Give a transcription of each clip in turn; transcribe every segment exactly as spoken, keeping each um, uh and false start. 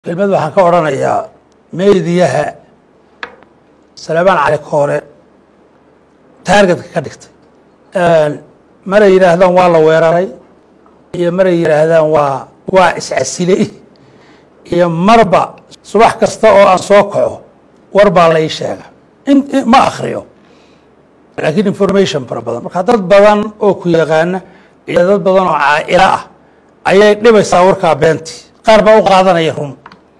kelmad waxaan ka oranayaa meediyaha Salebaan Cali Koore taargetka ka dhigtay mara yiraahdaan waa la weeraray iyo mara yiraahdaan waa waa iscasilay iyo marba subax kasta oo aan soo kaco war baa la ii sheega in ma akhriyo laakiin information fara badan marka dad badan oo ku yaqaan iyo dad badan oo caa'ila ah ayay dhibaysaa warka beenti qaar baa u qaadanaya run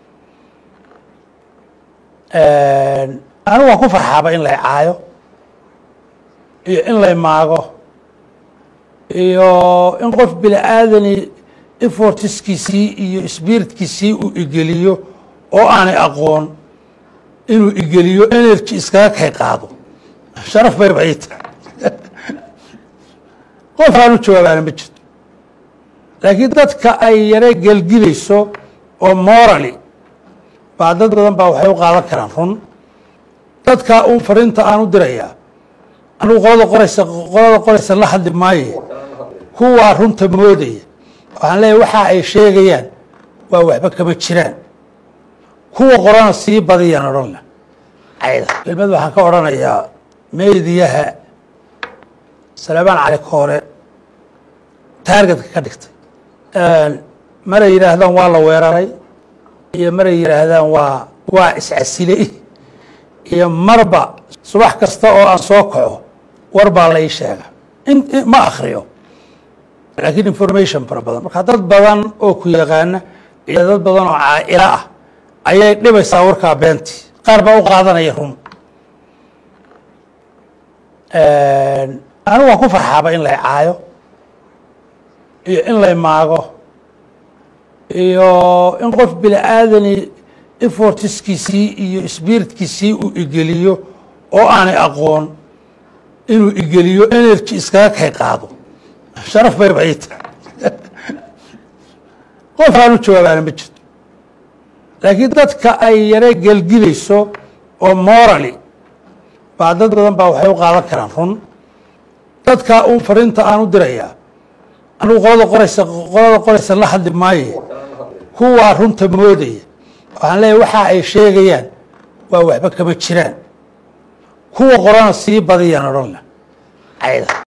أنا وأكون فرحابة إن لا يعايو إن لا يماغو إيو إن قف بلا آذني إفورتس كيسي إيو إسبيرت كيسي وإيجاليو أو أنا أقون إنو إيجاليو إنرجي إسكاك هيقاضو شرف بيبعيت قف أنا شواب أنا بجد لكن دادك أي يري قلقليسو أو مورالي بعد dad badan baa waxay u qaadan karaan run dadka uu fariinta aan u diraya anu qolada qoraysa qolada qoraysa la hadli maayo kuwa runta moodaya waxaan leeyahay waxa ay sheegayaan waa waxba kama jiraan kuwa qorana sii badiyaan oran ayda kelmad waxaan ka oranayaa meediyaha Salebaan Cali Koore taargetka ka dhigtay mara yiraahdaan waa la weeraray iyo mara yiraahdaan waa waa iscasilay iyo marba subax kasta oo aan soo kaco war baa la ii sheega in ma akhriyo laakiin information fara badan marka dad badan oo ku yaqaan iyo dad badan oo caa'ila ah ayay dhibaysaa warka beenti qaar baa u qaadanaya run أنا وأكون فرحابة إن لا يعايو إن لا يماغو iyo in qof bila aadani efforts kiisi iyo spirit kiisi uu igeliyo oo aanay aqoon inuu igeliyo energy iskaga kay qaado sharaf bay bayt qof aanu jawaab aan ma jirto laakiin dadka ay yaray galgilayso oo morally baad dad badan baa waxay u qaadan karaan run dadka uu fariinta aan u diraya anu qolada qoraysa qolada qoraysa la hadli maayo kuwa runta moodaya waxaan leeyahay waxa ay sheegayaan waa waxba kama jiraan kuwa qorana sii badiyaan oran ayda